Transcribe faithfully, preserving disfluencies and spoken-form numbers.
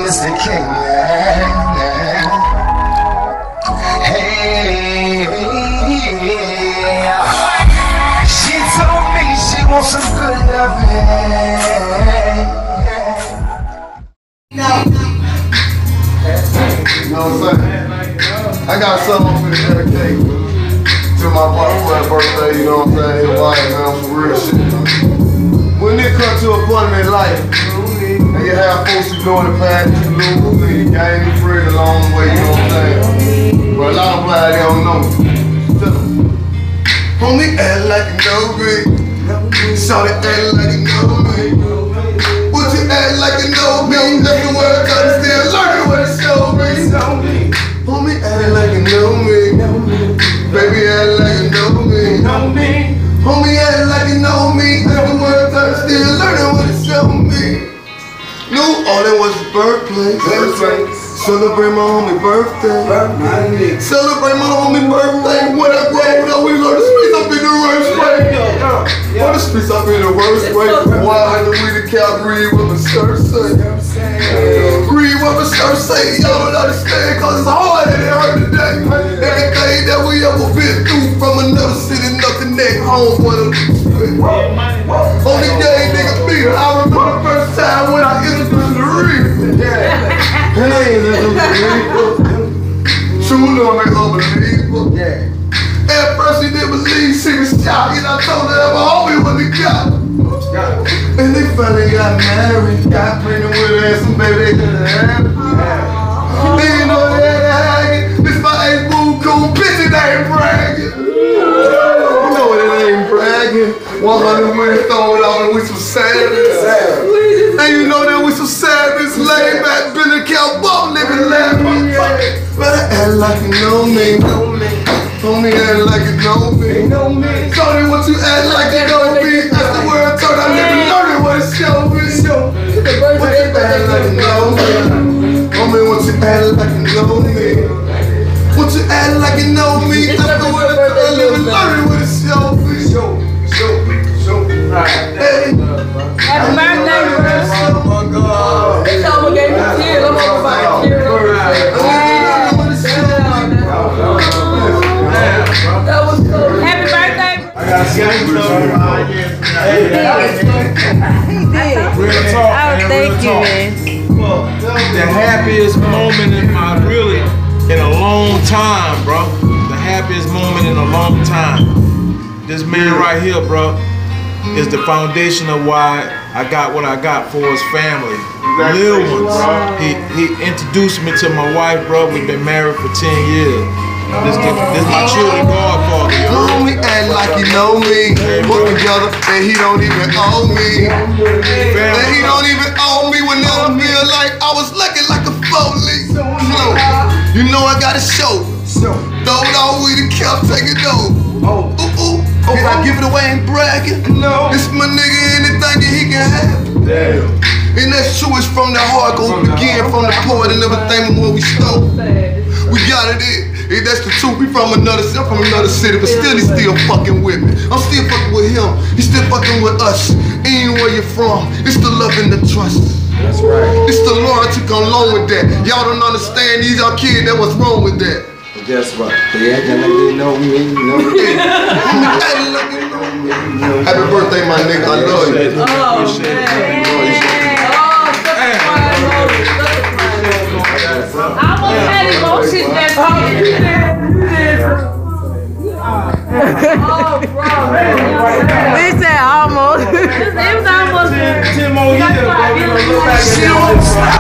is the king. Hey, she told me she wants some good loving. You know what I'm saying? I got something for the dedicate to my butterfly birthday, you know what I'm saying? His wife, man, some real shit, man. When it comes to a point in life, and you have folks who doing the path you lose, and you gain your friend along the way, you know what I'm saying? But a lot of black, they don't know me. Tell them, homie, act like you know me. Shawty, act like you know me. Would you act like you know me? That's the word, cause I'm still learning what it show me. Homie, act like you know me. Baby, act like you know me. Homie, act like you know me. That's the word, cause I'm still learning what it show me. New Orleans was his birthplace. Celebrate my homie birthday. Celebrate my homie birthday. When I grow up, we learn the streets up in the worst way. On the streets up in the worst way. Why had to read the cap, read what my shirt say. Read what my shirt say. Y'all don't understand, cause it's hard and it hurt today. Everything that we ever been through from another city, nothing that home wanna do. Only day nigga beat her. I remember the first time when I introduced the reef. And I ain't unbelievable. True love ain't unbelievable. At first she didn't believe she was shot. And I told her that my homie was the guy. And they finally got married. Got pregnant with her and some baby they couldn't have it. They didn't know they had to hang it. This my ace boo cool bitch, it ain't bragging. You know what it ain't bragging. one hundred with thrown out and we some savages. And you know that we some savages. Laid back, Billy Cow, bum, living laughing. Better act like you know me. Homie, act like you know me. Tony, what you act like you know me? That's the word turn, I never learned what it show me. What you act like you know me? Homie, what you act like you know me? What you act like you know me? That's the word turn, I never learned what it show me. Hey. Happy birthday, bro. Oh my God. They almost gave me tears. I'm over by tears. That was cool. Happy birthday. I got some He did. real talk, Oh, man. thank Real you, talk. man. The happiest moment in my really in a long time, bro. The happiest moment in a long time. This man right here, bro, is the foundation of why I got what I got for his family. Little ones. He he introduced me to my wife, bro. We've been married for ten years. This this my children godfather, yo. Homie act like you know me. Put together and he don't even owe me. And he don't even owe me whenever I feel like I was looking like a foley. No, you know I got a show. Throw it all we the cap, take it over. Ooh, ooh. Did I give it away and bragging? No. This my nigga, anything that he can have. Damn. And that's true, it's from the heart, goes begin from the poet and everything when we stole. We got it in. And that's the truth, we from another city, I'm from another city, but still he's still fucking with me. I'm still fucking with him, he's still fucking with us. Ain't where you're from, it's the love and the trust. That's right. It's the loyalty come along with that. Y'all don't understand, these are kids, that what's wrong with that. Guess what? They acting like they know me, know me. Happy birthday, my nigga, I love you. Oh, man. I almost had emotions that time. Oh, bro. They said almost. It was almost. ten more years, bro. We gonna look back at She don't stop.